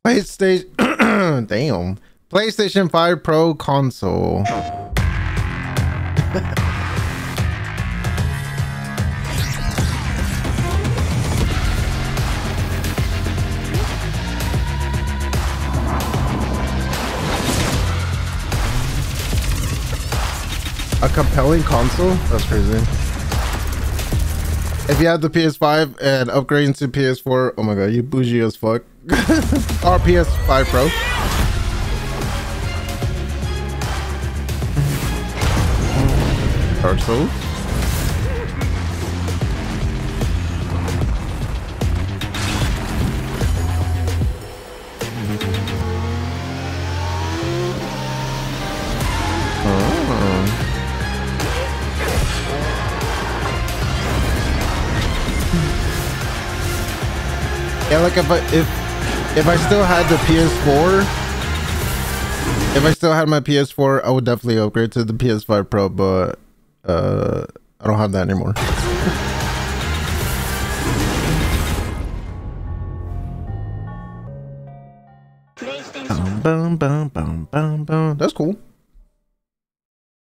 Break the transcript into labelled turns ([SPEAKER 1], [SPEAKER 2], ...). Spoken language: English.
[SPEAKER 1] PlayStation. Damn. PlayStation 5 Pro console. A compelling console? That's crazy. If you have the PS5 and upgrading to PS4, oh my god, you bougie as fuck. Or PS5 Pro. Dark Souls. Yeah, like if I still had the PS4, if I still had my PS4, I would definitely upgrade to the PS5 Pro, but I don't have that anymore. Boom, boom, boom, boom, boom. That's cool.